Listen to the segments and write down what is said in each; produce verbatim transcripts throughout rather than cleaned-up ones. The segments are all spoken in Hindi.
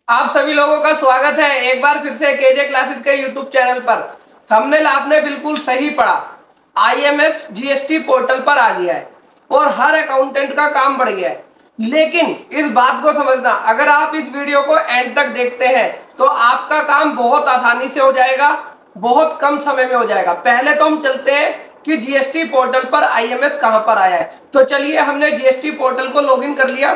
आप सभी लोगों का स्वागत है एक बार फिर से केजे क्लासेस के यूट्यूब चैनल पर। थंबनेल आपने बिल्कुल सही पढ़ा। आईएमएस जीएसटी पोर्टल पर आ गया है और हर अकाउंटेंट का काम बढ़ गया है। लेकिन इस बात को समझना, अगर आप इस वीडियो को एंड तक देखते हैं तो आपका काम बहुत आसानी से हो जाएगा, बहुत कम समय में हो जाएगा। पहले तो हम चलते हैं कि जीएसटी पोर्टल पर आईएमएस कहां पर आया है। तो चलिए, हमने जीएसटी पोर्टल को लॉगिन कर लिया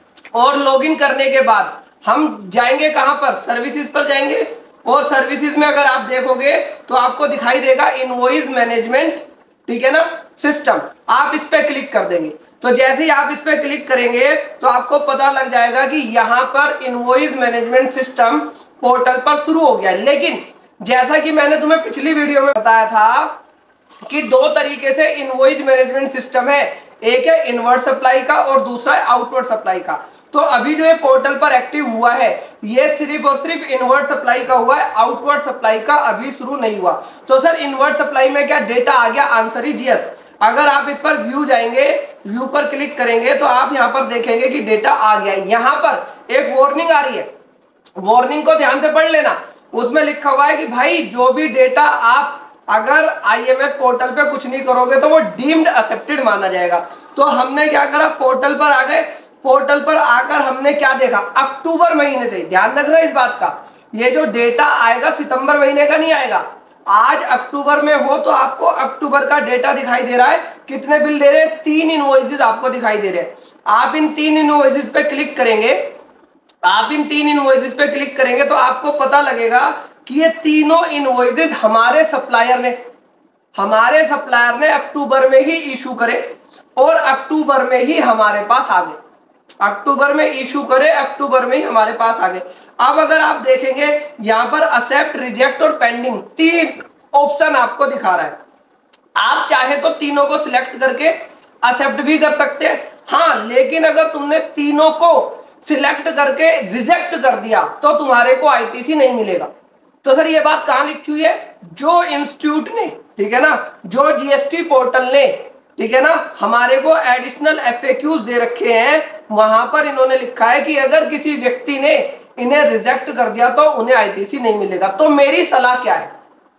और लॉगिन करने के बाद हम जाएंगे कहां पर, सर्विसेज पर जाएंगे। और सर्विसेज में अगर आप देखोगे तो आपको दिखाई देगा इनवॉइस मैनेजमेंट, ठीक है ना, सिस्टम। आप इस पे क्लिक कर देंगे। तो जैसे ही आप इस पे क्लिक करेंगे तो आपको पता लग जाएगा कि यहां पर इनवॉइस मैनेजमेंट सिस्टम पोर्टल पर शुरू हो गया है। लेकिन जैसा कि मैंने तुम्हें पिछली वीडियो में बताया था कि दो तरीके से इनवॉइस मैनेजमेंट सिस्टम है, एक है इनवर्ड सप्लाई का और दूसरा है आउटवर्ड सप्लाई का। तो अभी जो ये पोर्टल पर एक्टिव हुआ है ये सिर्फ और सिर्फ इनवर्ड सप्लाई का हुआ है, आउटवर्ड सप्लाई का अभी शुरू नहीं हुआ। तो सर इनवर्ड सप्लाई में क्या डेटा आ गया? Answer is yes. अगर आप इस पर व्यू जाएंगे, व्यू पर क्लिक करेंगे तो आप यहाँ पर देखेंगे कि डेटा आ गया है। यहाँ पर एक वार्निंग आ रही है, वार्निंग को ध्यान से पढ़ लेना। उसमें लिखा हुआ है कि भाई जो भी डेटा आप अगर आईएमएस पोर्टल पे कुछ नहीं करोगे तो वो डीम्ड एक्सेप्टेड माना जाएगा। तो हमने क्या करा, पोर्टल पर आ गए। पोर्टल पर आकर हमने क्या देखा, अक्टूबर महीने से, ध्यान रखना इस बात का, ये जो डेटा आएगा सितंबर महीने का नहीं आएगा। आज अक्टूबर में हो तो आपको अक्टूबर का डेटा दिखाई दे रहा है। कितने बिल दे रहे हैं? तीन इनवॉइसेस आपको दिखाई दे रहे हैं। आप इन तीन इनवॉइसेस पे क्लिक करेंगे आप इन तीन इनवॉइसेस पे क्लिक करेंगे तो आपको पता लगेगा कि ये तीनों इनवॉइसेस हमारे सप्लायर ने हमारे सप्लायर ने अक्टूबर में ही इशू करे और अक्टूबर में ही हमारे पास आ गए। अक्टूबर में इशू करे, अक्टूबर में ही हमारे पास आ गए। अब अगर आप देखेंगे यहाँ पर एक्सेप्ट, रिजेक्ट और पेंडिंग तीन ऑप्शन आपको दिखा रहा है। आप चाहे तो तीनों को सिलेक्ट करके एक्सेप्ट भी कर सकते हैं, हाँ, लेकिन अगर तुमने तीनों को सिलेक्ट करके रिजेक्ट कर दिया तो तुम्हारे को आईटीसी नहीं मिलेगा। तो सर ये बात कहां लिखी हुई है? जो इंस्टीट्यूट ने, ठीक है ना, जो जीएसटी पोर्टल ने, ठीक है ना, हमारे को एडिशनल एफएक्यूज दे रखे हैं, वहां पर इन्होंने लिखा है कि अगर किसी व्यक्ति ने इन्हें रिजेक्ट कर दिया तो उन्हें आईटीसी नहीं मिलेगा। तो मेरी सलाह क्या है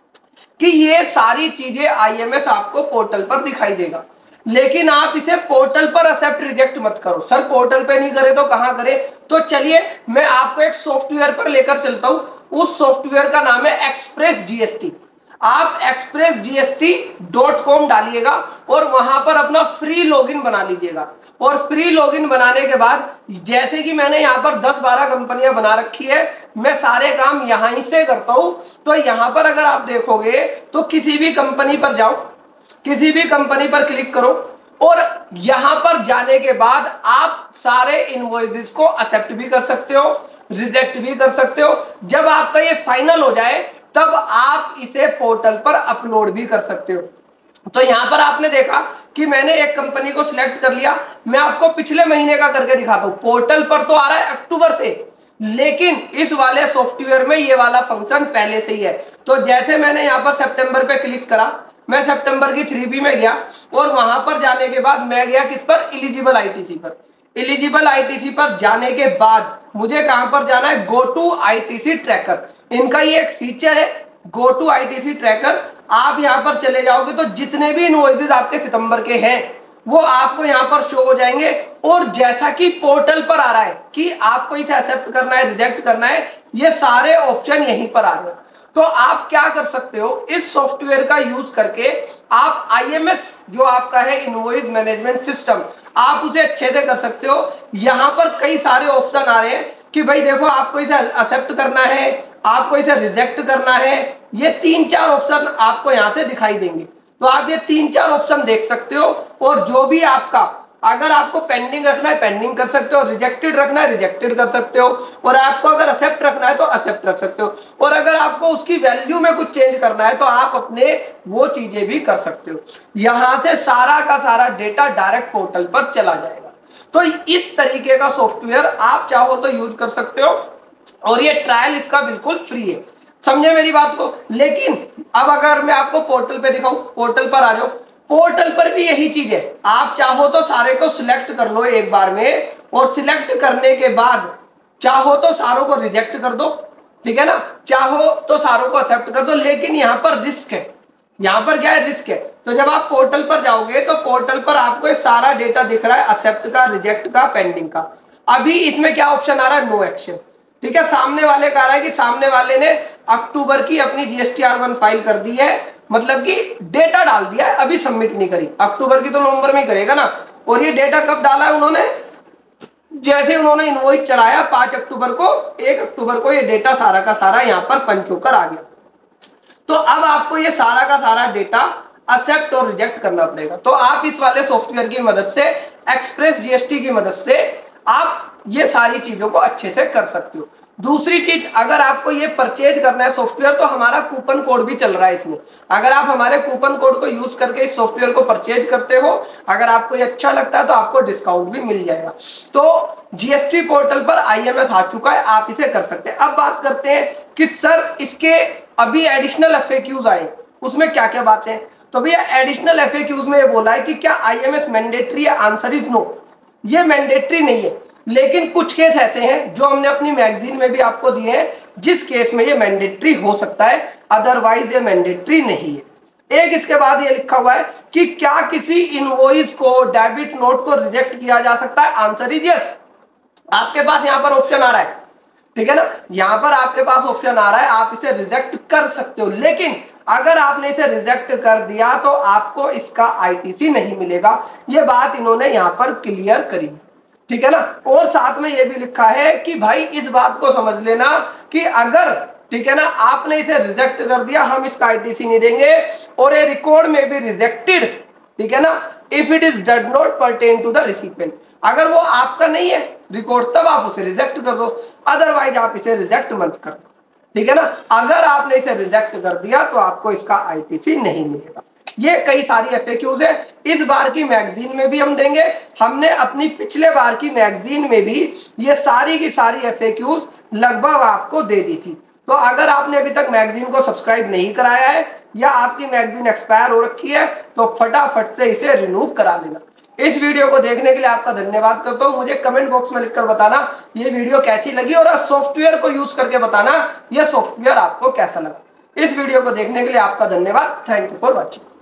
कि ये सारी चीजें आईएमएस आपको पोर्टल पर दिखाई देगा, लेकिन आप इसे पोर्टल पर एक्सेप्ट रिजेक्ट मत करो। सर पोर्टल पे नहीं करे तो कहां करे? तो चलिए मैं आपको एक सॉफ्टवेयर पर लेकर चलता हूं। उस सॉफ्टवेयर का नाम है एक्सप्रेस जीएसटी। आप एक्सप्रेस जीएसटी डॉट कॉम डालिएगा और वहां पर अपना फ्री लॉगिन बना लीजिएगा। और फ्री लॉगिन बनाने के बाद जैसे कि मैंने यहाँ पर दस बारह कंपनियां बना रखी है, मैं सारे काम यहां से करता हूं। तो यहां पर अगर आप देखोगे तो किसी भी कंपनी पर जाओ, किसी भी कंपनी पर क्लिक करो और यहां पर जाने के बाद आप सारे इनवॉइसेस को एक्सेप्ट भी कर सकते हो, रिजेक्ट भी कर सकते हो। जब आपका ये फाइनल हो जाए तब आप इसे पोर्टल पर अपलोड भी कर सकते हो। तो यहां पर आपने देखा कि मैंने एक कंपनी को सिलेक्ट कर लिया। मैं आपको पिछले महीने का करके दिखाता हूं। पोर्टल पर तो आ रहा है अक्टूबर से, लेकिन इस वाले सॉफ्टवेयर में ये वाला फंक्शन पहले से ही है। तो जैसे मैंने यहाँ पर सितंबर पे क्लिक करा, मैं सितंबर की थ्री बी में गया और वहां पर जाने के बाद मैं गया किस पर? एलिजिबल आईटीसी पर। एलिजिबल आईटीसी पर जाने के बाद मुझे कहां पर जाना है? Go to ITC tracker. इनका ये एक फीचर है, गो टू आईटीसी ट्रैकर। आप यहां पर चले जाओगे तो जितने भी इनवॉइसेस आपके सितंबर के हैं वो आपको यहां पर शो हो जाएंगे। और जैसा कि पोर्टल पर आ रहा है कि आपको इसे एक्सेप्ट करना है, रिजेक्ट करना है, ये सारे ऑप्शन यहीं पर आ रहे हैं। तो आप क्या कर सकते हो, इस सॉफ्टवेयर का यूज करके आप आईएमएस जो आपका है इनवॉइस मैनेजमेंट सिस्टम, आप उसे अच्छे से कर सकते हो। यहां पर कई सारे ऑप्शन आ रहे हैं कि भाई देखो आपको इसे एक्सेप्ट करना है, आपको इसे रिजेक्ट करना है। ये तीन चार ऑप्शन आपको यहां से दिखाई देंगे। तो आप ये तीन चार ऑप्शन देख सकते हो और जो भी आपका, अगर आपको पेंडिंग रखना है पेंडिंग कर सकते हो, रिजेक्टेड रखना है रिजेक्टेड कर सकते हो, और आपको अगर एक्सेप्ट रखना है तो एक्सेप्ट रख सकते हो। और अगर आपको उसकी वैल्यू में कुछ चेंज करना है तो आप अपने वो चीजें भी कर सकते हो। यहां से सारा का सारा डेटा डायरेक्ट पोर्टल पर चला जाएगा। तो इस तरीके का सॉफ्टवेयर आप चाहो तो यूज कर सकते हो और ये ट्रायल इसका बिल्कुल फ्री है। समझे मेरी बात को? लेकिन अब अगर मैं आपको पोर्टल पे दिखाऊं, पोर्टल पर आ जाओ, पोर्टल पर भी यही चीज है। आप चाहो तो सारे को सिलेक्ट कर लो एक बार में और सिलेक्ट करने के बाद चाहो तो सारों को रिजेक्ट कर दो, ठीक है ना, चाहो तो सारों को एक्सेप्ट कर दो, लेकिन यहाँ पर रिस्क है, यहाँ पर क्या है, रिस्क है। तो जब आप पोर्टल पर जाओगे तो पोर्टल पर आपको सारा डेटा दिख रहा है, एक्सेप्ट का, रिजेक्ट का, पेंडिंग का। अभी इसमें क्या ऑप्शन आ रहा है, नो एक्शन, ठीक है। सामने वाले का आ रहा है कि सामने वाले ने अक्टूबर की अपनी जीएसटी आर वन फाइल कर दी है, मतलब कि डेटा डाल दिया है, अभी सबमिट नहीं करी, अक्टूबर की तो नवंबर में ही करेगा ना। और ये डेटा कब डाला है उन्होंने, जैसे उन्होंने इनवॉइस चढ़ाया पांच अक्टूबर को, एक अक्टूबर को ये डेटा सारा का सारा यहाँ पर पंच होकर आ गया। तो अब आपको ये सारा का सारा डेटा एक्सेप्ट और रिजेक्ट करना पड़ेगा। तो आप इस वाले सॉफ्टवेयर की मदद से, एक्सप्रेस जीएसटी की मदद से आप ये सारी चीजों को अच्छे से कर सकते हो। दूसरी चीज, अगर आपको ये परचेज करना है सॉफ्टवेयर तो हमारा कूपन कोड भी चल रहा है इसमें। अगर आप हमारे कूपन कोड को यूज करके इस सॉफ्टवेयर को परचेज करते हो, अगर आपको ये अच्छा लगता है तो आपको डिस्काउंट भी मिल जाएगा। तो जीएसटी पोर्टल पर आईएमएस आ चुका है, आप इसे कर सकते हैं। अब बात करते हैं कि सर इसके अभी एडिशनल एफएक्यूज आए, उसमें क्या क्या बातें हैं। तो भैया एडिशनल एफएक्यूज में ये बोला है कि क्या आईएमएस मैंडेटरी है, आंसर इज नो, ये मैंडेटरी नहीं है। लेकिन कुछ केस ऐसे हैं जो हमने अपनी मैगजीन में भी आपको दिए हैं, जिस केस में ये मैंडेटरी हो सकता है, अदरवाइज ये मैंडेटरी नहीं है। एक इसके बाद ये लिखा हुआ है कि क्या किसी इनवॉइस को, डेबिट नोट को रिजेक्ट किया जा सकता है, आंसर इज यस। आपके पास यहाँ पर ऑप्शन आ रहा है, ठीक है ना, यहाँ पर आपके पास ऑप्शन आ रहा है, आप इसे रिजेक्ट कर सकते हो। लेकिन अगर आपने इसे रिजेक्ट कर दिया तो आपको इसका आईटीसी नहीं मिलेगा, ये बात इन्होंने यहाँ पर क्लियर करी, ठीक है ना। और साथ में ये भी लिखा है कि भाई इस बात को समझ लेना कि अगर, ठीक है ना, आपने इसे रिजेक्ट कर दिया, हम इसका आईटीसी नहीं देंगे, और ये रिकॉर्ड में भी रिजेक्टेड, ठीक है ना, if it is does not pertain to the recipient. अगर वो आपका नहीं है रिकॉर्ड तब आप उसे रिजेक्ट कर दो, अदरवाइज आप इसे रिजेक्ट मत कर दो, ठीक है ना। अगर आपने इसे रिजेक्ट कर दिया तो आपको इसका आईटीसी नहीं मिलेगा। ये कई सारी एफएक्यूज है, इस बार की मैगजीन में भी हम देंगे। हमने अपनी पिछले बार की मैगजीन में भी ये सारी की सारी एफएक्यूज लगभग आपको दे दी थी। तो अगर आपने अभी तक मैगजीन को सब्सक्राइब नहीं कराया है या आपकी मैगजीन एक्सपायर हो रखी है तो फटाफट से इसे रिन्यू करा लेना। इस वीडियो को देखने के लिए आपका धन्यवाद करता हूं। मुझे कमेंट बॉक्स में लिखकर बताना ये वीडियो कैसी लगी, और सॉफ्टवेयर को यूज करके बताना यह सॉफ्टवेयर आपको कैसा लगा। इस वीडियो को देखने के लिए आपका धन्यवाद। Thank you for watching.